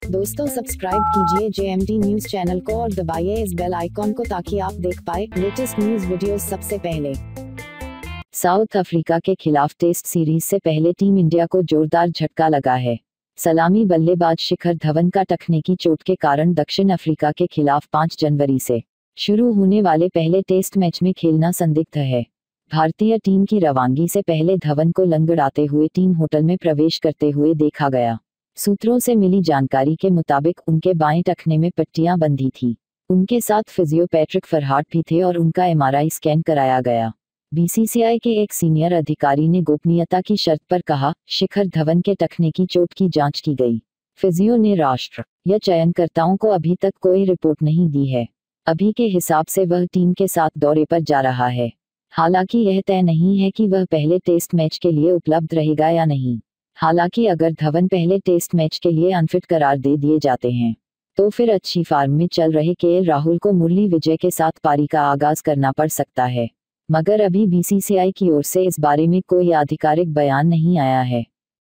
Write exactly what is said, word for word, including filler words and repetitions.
दोस्तों सब्सक्राइब कीजिए J M T news channel को और दबाइए इस बेल आइकॉन को ताकि आप देख पाए लेटेस्ट न्यूज वीडियोस सबसे पहले। साउथ अफ्रीका के खिलाफ टेस्ट सीरीज से पहले टीम इंडिया को जोरदार झटका लगा है। सलामी बल्लेबाज शिखर धवन का टखने की चोट के कारण दक्षिण अफ्रीका के खिलाफ पाँच जनवरी से शुरू होने वाले पहले टेस्ट मैच में खेलना संदिग्ध है। भारतीय टीम की रवानगी से पहले धवन को लंगड़ाते हुए टीम होटल में प्रवेश करते हुए देखा गया। सूत्रों से मिली जानकारी के मुताबिक उनके बाएं टखने में पट्टियां बंधी थी। उनके साथ फिजियो पैट्रिक फरहाट भी थे और उनका एम आर आई स्कैन कराया गया। बी सी सी आई के एक सीनियर अधिकारी ने गोपनीयता की शर्त पर कहा, शिखर धवन के टखने की चोट की जांच की गई। फिजियो ने राष्ट्र या चयनकर्ताओं को अभी तक कोई रिपोर्ट नहीं दी है। अभी के हिसाब से वह टीम के साथ दौरे पर जा रहा है। हालांकि यह तय नहीं है कि वह पहले टेस्ट मैच के लिए उपलब्ध रहेगा या नहीं। हालांकि अगर धवन पहले टेस्ट मैच के लिए अनफिट करार दे दिए जाते हैं तो फिर अच्छी फॉर्म में चल रहे के एल राहुल को मुरली विजय के साथ पारी का आगाज करना पड़ सकता है। मगर अभी बी सी सी आई की ओर से इस बारे में कोई आधिकारिक बयान नहीं आया है।